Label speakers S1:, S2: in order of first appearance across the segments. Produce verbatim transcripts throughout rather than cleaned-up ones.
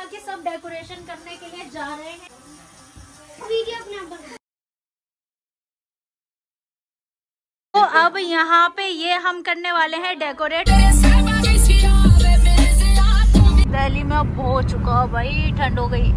S1: यहाँ के सब डेकोरेशन करने के लिए जा रहे हैं। वीडियो अपना तो अब यहाँ पे ये हम करने वाले हैं डेकोरेट। दिल्ली में अब हो चुका भाई, ठंड हो गई।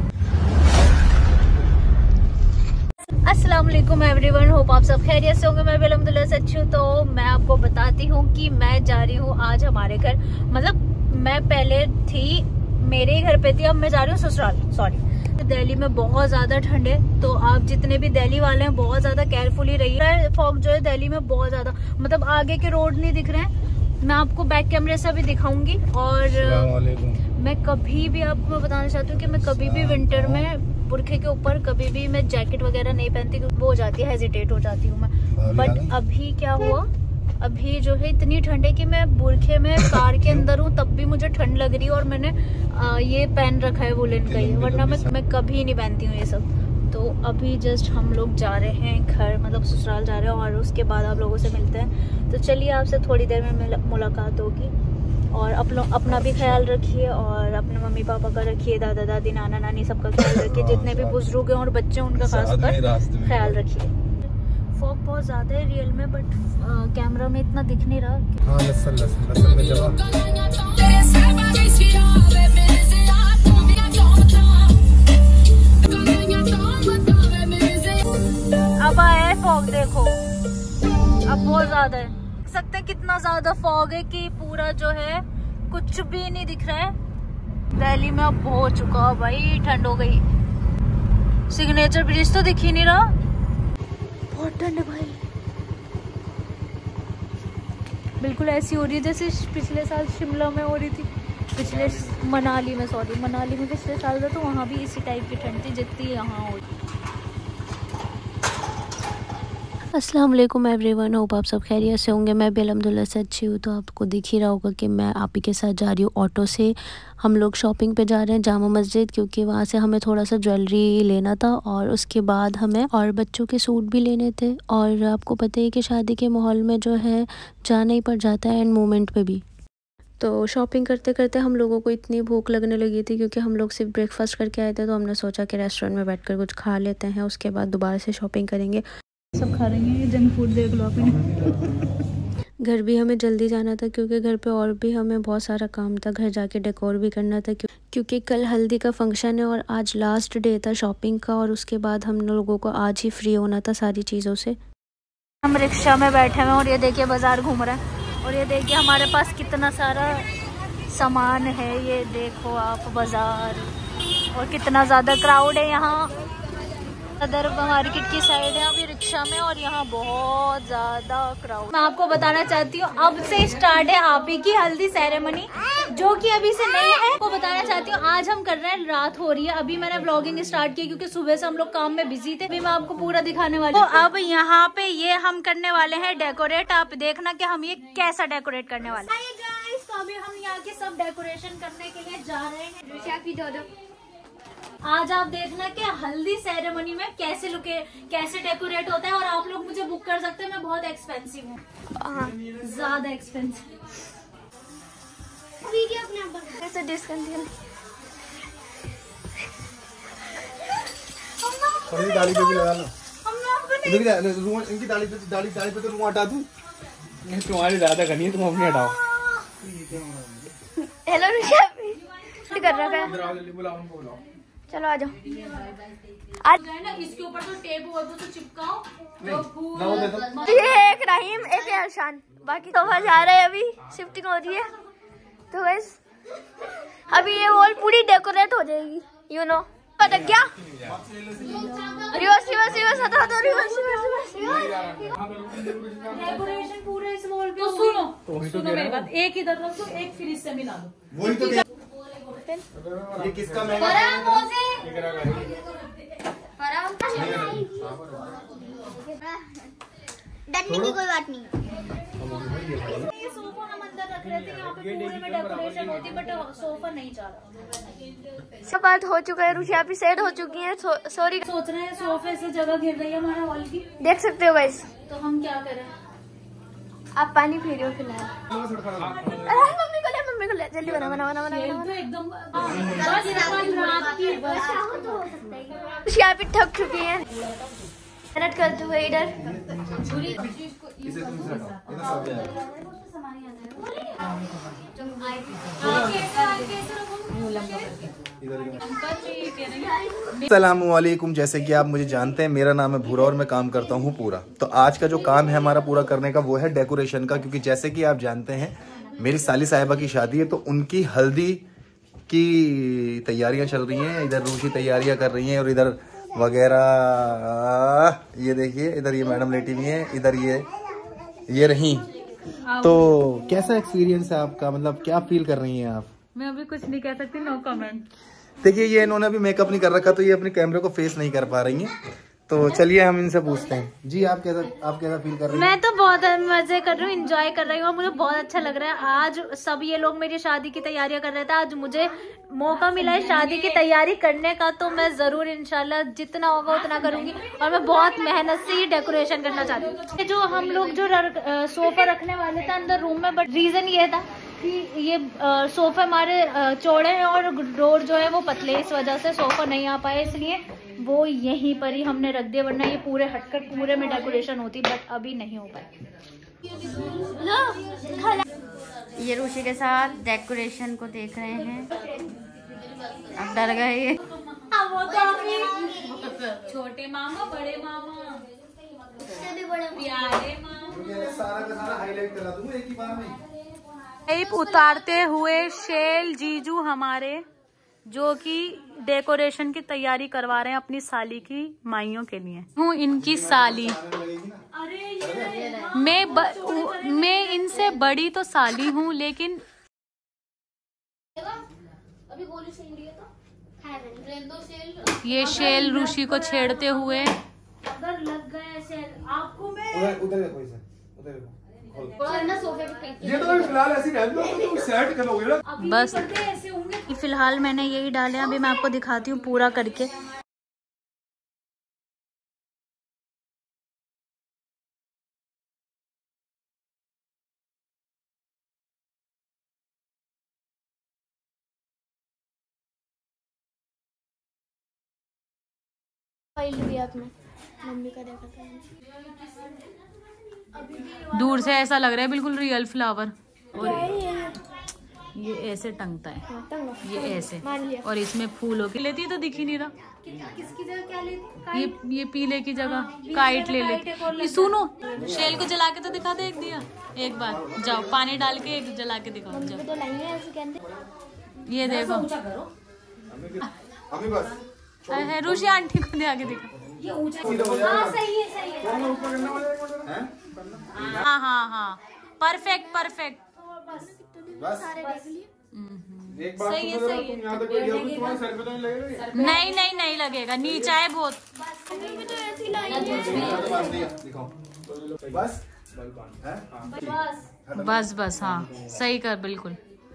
S1: अस्सलाम वालेकुम एवरीवन, होप आप सब खैरियत से होंगे। मैं भी अल्हम्दुलिल्लाह से अच्छी हूँ। तो मैं आपको बताती हूँ कि मैं जा रही हूँ आज हमारे घर, मतलब मैं पहले थी मेरे ही घर पे थी, अब मैं जा रही हूँ ससुराल। सॉरी, दिल्ली में बहुत ज्यादा ठंड है, तो आप जितने भी दिल्ली वाले हैं बहुत ज्यादा केयरफुली रहिए। फॉग जो है दिल्ली में बहुत ज्यादा, मतलब आगे के रोड नहीं दिख रहे हैं। मैं आपको बैक कैमरे से भी दिखाऊंगी। और मैं कभी भी आपको मैं बताना चाहती हूँ कि मैं कभी भी विंटर में बुरखे के ऊपर कभी भी मैं जैकेट वगैरह नहीं पहनती, क्योंकि वो हो जाती है, हेजिटेट हो जाती हूँ मैं। बट अभी क्या हुआ, अभी जो है इतनी ठंड है कि मैं बुरखे में कार के अंदर हूँ तब भी मुझे ठंड लग रही है। और मैंने आ, ये पहन रखा है वुलन का ही, वरना मैं मैं कभी नहीं पहनती हूँ ये सब। तो अभी जस्ट हम लोग जा रहे हैं घर, मतलब ससुराल जा रहे हैं, और उसके बाद आप लोगों से मिलते हैं। तो चलिए आपसे थोड़ी देर में मुलाकात होगी। और अपना अपना भी ख्याल रखिए और अपने मम्मी पापा का रखिए, दादा दादी नाना नानी सबका ख्याल रखिए। जितने भी बुजुर्ग हैं और बच्चे उनका खासकर ख्याल रखिए। फॉग बहुत ज्यादा है रियल में, बट कैमरा में इतना दिख नहीं रहा।
S2: हाँ, लसन, लसन, लसन में जवा।
S1: अब आया फॉग, देखो अब बहुत ज्यादा है। देख सकते हैं कितना ज्यादा फॉग है कि पूरा जो है कुछ भी नहीं दिख रहा है। दिल्ली में अब हो चुका भाई, ठंड हो गई। सिग्नेचर ब्रिज तो दिख ही नहीं रहा, बहुत ठंड है भाई। बिल्कुल ऐसी हो रही है जैसे पिछले साल शिमला में हो रही थी, पिछले मनाली में, सॉरी मनाली में पिछले साल था, तो वहाँ भी इसी टाइप की ठंड थी जितनी यहाँ हो रही।
S3: अस्सलाम वालेकुम एवरीवन, होप आप सब खैरियत से होंगे। मैं भी अल्हम्दुलिल्लाह से अच्छी हूँ। तो आपको दिख ही रहा होगा कि मैं आप ही के साथ जा रही हूँ ऑटो से। हम लोग शॉपिंग पे जा रहे हैं जामा मस्जिद, क्योंकि वहाँ से हमें थोड़ा सा ज्वेलरी लेना था, और उसके बाद हमें और बच्चों के सूट भी लेने थे। और आपको पता है कि शादी के माहौल में जो है जाना ही पड़ जाता है एंड मोमेंट पे भी। तो शॉपिंग करते करते हम लोगों को इतनी भूख लगने लगी थी, क्योंकि हम लोग सिर्फ ब्रेकफास्ट करके आए थे। तो हमने सोचा कि रेस्टोरेंट में बैठकर कुछ खा लेते हैं, उसके बाद दोबारा से शॉपिंग करेंगे।
S1: सब खा रही हैं ये जंक फूड, देख लो आपने।
S3: घर भी हमें जल्दी जाना था, क्योंकि घर पे और भी हमें बहुत सारा काम था। घर जाके डेकोर भी करना था, क्योंकि कल हल्दी का फंक्शन है और आज लास्ट डे था शॉपिंग का। और उसके बाद हम लोगों को आज ही फ्री होना था सारी चीज़ों से।
S1: हम रिक्शा में बैठे हैं और ये देखिए बाजार घूम रहे हैं। और ये देखिए हमारे पास कितना सारा सामान है, ये देखो आप बाजार। और कितना ज़्यादा क्राउड है यहाँ। सदर मार्केट की साइड है अभी रिक्शा में, और यहाँ बहुत ज्यादा क्राउड। मैं आपको बताना चाहती हूँ अब से स्टार्ट है आप ही की हल्दी सेरेमनी, जो कि अभी से नहीं है। आपको बताना चाहती हूँ आज हम कर रहे हैं, रात हो रही है। अभी मैंने व्लॉगिंग स्टार्ट की क्योंकि सुबह से हम लोग काम में बिजी थे। अभी मैं आपको पूरा दिखाने वाली हूँ। तो अब यहाँ पे ये हम करने वाले हैं डेकोरेट। आप देखना कि हम ये कैसा डेकोरेट करने वाले हैं। तो अभी हम यहाँ के सब डेकोरेशन करने के लिए जा रहे हैं। आज आप देखना कि हल्दी सेरेमनी में कैसे लुके कैसे डेकोरेट होता है। और आप लोग मुझे बुक कर सकते हैं, मैं बहुत एक्सपेंसिव हूँ, ज्यादा एक्सपेंसिव। वीडियो अपना कैसे डिस्कंटिन्यू।
S2: थोड़ी दाढ़ी पे भी लगा लो। इधर क्या रुआ, इनकी दाढ़ी पे दाढ़ी दाढ़ी पे तो रुआ हटा दूं। नहीं तुम्हारी ज्यादा करनी है, तुम अपनी हटाओ।
S4: हेलो ऋषा कर रहा है,
S2: इधर आओ जल्दी, बुलाओ उनको, बुलाओ।
S4: चलो आ जाओ।
S1: आज ना इसके ऊपर तो टेप हुआ तो चिपकाओ।
S4: तो ये है एक रहीम, एक है अरशान, बाकी तो जा रहे हैं। अभी शिफ्टिंग हो रही है, तो बस अभी ये वॉल पूरी डेकोरेट हो जाएगी। यू नो पता क्या, रिवर्स रिवर्स रिवर्स हटा दो, रिवर्स रिवर्स रिवर्स।
S1: डेकोरेशन पूरे इस वॉल पे। सुनो सुनो मेरी बात, एक इधर रखो, एक फिर इससे मिला दो।
S2: वही तो ये किसका महंगा
S4: डरने की कोई बात नहीं।
S1: ये सोफा हम अंदर रख रहे थे, यहाँ पे पूरे में डेकोरेशन होती, बट सोफा नहीं चाह रहा।
S4: सब बात हो चुका है, रुशिया भी सेट हो चुकी है। सो, सॉरी
S1: सोच रहे हैं सोफे से जगह घेर रही है हमारे हॉल की,
S4: देख सकते हो गाइस।
S1: तो हम क्या करें।
S4: आप पानी पी रहे हो फिलहाल। मम्मी को ले, मम्मी को ले। जल्दी बना बना बना बना
S1: एकदम
S4: यहाँ पे थक चुकी है मेहनत करते हुए इधर।
S2: अस्सलामुअलैकुम। जैसे कि आप मुझे जानते हैं, मेरा नाम है भूरा और मैं काम करता हूँ पूरा। तो आज का जो काम है हमारा पूरा करने का वो है डेकोरेशन का, क्योंकि जैसे कि आप जानते हैं मेरी साली साहिबा की शादी है, तो उनकी हल्दी की तैयारियां चल रही हैं। इधर रूशी तैयारियां कर रही हैं और इधर वगैरह ये देखिए, इधर ये मैडम लेटी हुई है, इधर ये ये रही। तो कैसा एक्सपीरियंस है आपका, मतलब क्या फील कर रही हैं आप?
S1: मैं अभी कुछ नहीं कह सकती, नो कमेंट।
S2: देखिए ये इन्होंने अभी मेकअप नहीं कर रखा, तो ये अपने कैमरे को फेस नहीं कर पा रही हैं। तो चलिए हम इनसे पूछते हैं। जी आप कैसा आप कैसा फील कर रही हैं?
S1: मैं तो बहुत मजे कर रही हूँ, एंजॉय कर रही हूँ और मुझे बहुत अच्छा लग रहा है। आज सब ये लोग मेरी शादी की तैयारियां कर रहे थे, आज मुझे मौका मिला है शादी की तैयारी करने का, तो मैं जरूर इंशाल्लाह जितना होगा उतना करूंगी। और मैं बहुत मेहनत से ही डेकोरेशन करना चाहती हूँ। जो हम लोग जो सोफा रखने वाले थे अंदर रूम में, बट रीजन ये था कि ये सोफे हमारे चौड़े हैं और डोर जो है वो पतले, इस वजह से सोफा नहीं आ पाए, इसलिए वो यहीं पर ही हमने रख दिया, वरना ये पूरे हटकर पूरे में डेकोरेशन होती, बट अभी नहीं हो पाए।
S5: ये रूशी के साथ डेकोरेशन को देख रहे हैं, अब डर गए ये।
S1: छोटे मामा, बड़े मामा, प्यारे मामा,
S2: सारा का सारा हाईलाइट करा दूंगा एक ही बार में।
S1: टेप उतारते हुए शेल जीजू हमारे, जो कि डेकोरेशन की तैयारी करवा रहे हैं अपनी साली की माइयों के लिए। हूँ इनकी साली, मैं ब, मैं इनसे बड़ी तो साली हूँ, लेकिन ये शेल ऋषि को छेड़ते हुए अगर लग गए शेल आपको मैं
S2: उधर उधर देखो, इसे उधर देखो।
S1: ये तो फिलहाल ऐसे रहने दो, तुम सेट करोगे ना। बस ऐसे होंगे। फिलहाल मैंने यही डाले, अभी मैं आपको दिखाती हूँ पूरा करके।
S4: आपने मम्मी का देखा था,
S1: दूर से ऐसा लग रहा है बिल्कुल रियल फ्लावर, और ये ऐसे टंगता है, ये ऐसे, और इसमें फूलों की लेती है तो दिख ही नहीं रहा। किसकी जगह क्या लेती? ये ये पीले की जगह काइट ले लेती। सुनो, शेल को जला के तो दिखा दे एक दिया, एक बार जाओ पानी डाल के एक जला के दिखाओ। जाओ ये देखो, रूशी आंटी को दे आगे दिखा। ये ऊंचा, हाँ सही है सही है। हाँ हाँ हाँ परफेक्ट परफेक्ट।
S2: एक बार
S1: सही है सही है। नहीं नहीं नहीं लगेगा, नीचा है बहुत। बस बस हाँ सही कर, बिल्कुल।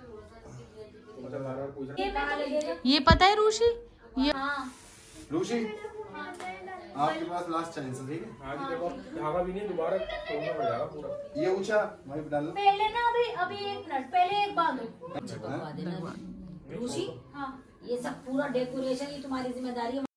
S1: ये पता है रूशी, ये
S2: रूशी आपके पास लास्ट चांस है, ठीक है? आज देखो धागा भी नहीं, दोबारा तोड़ना पड़ जाएगा पूरा। ये ऊंचा भाई डालो
S1: पहले ना, अभी अभी एक मिनट पहले एक बांधो रूशी। हाँ ये सब पूरा डेकोरेशन ही तुम्हारी जिम्मेदारी है।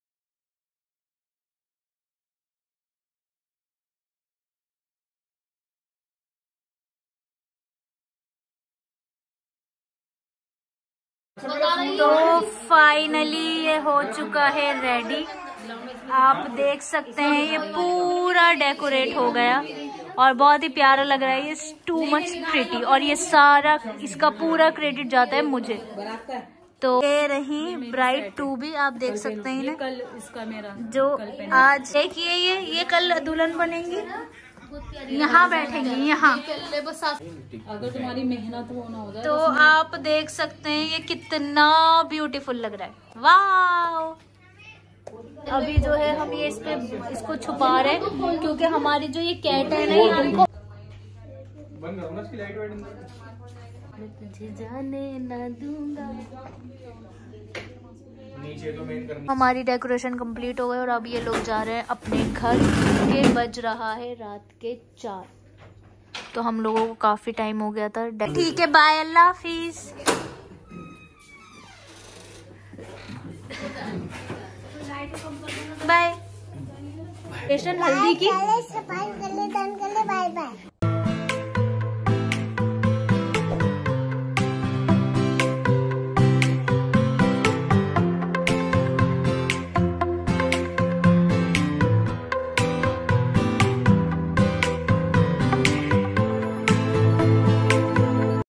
S1: तो फाइनली ये हो चुका है रेडी। आप देख सकते हैं ये पूरा डेकोरेट हो गया और बहुत ही प्यारा लग रहा है। ये टू मच प्रिटी, और ये सारा इसका पूरा क्रेडिट जाता है मुझे। तो ये रही ब्राइड टू भी, आप देख सकते हैं कल इसका मेरा जो आज देखिए, ये ये कल दुल्हन बनेंगी, यहाँ बैठेंगी यहाँ। अगर तुम्हारी मेहनत वो ना हो जाए तो आप देख सकते हैं ये कितना ब्यूटीफुल लग रहा है। वाह! अभी जो है हम ये इस पे इसको छुपा रहे हैं, क्योंकि हमारी जो ये कैट है ना, ये हमको जाने ना दूंगा। हमारी डेकोरेशन कंप्लीट हो गई और अब ये लोग जा रहे हैं अपने घर। ये बज रहा है रात के चार, तो हम लोगों को काफी टाइम हो गया था। ठीक है, बाय, अल्लाह हाफिज। बाय। स्टेशन हल्दी की
S6: सफाई कर ले, डन कर ले, बाय बाय।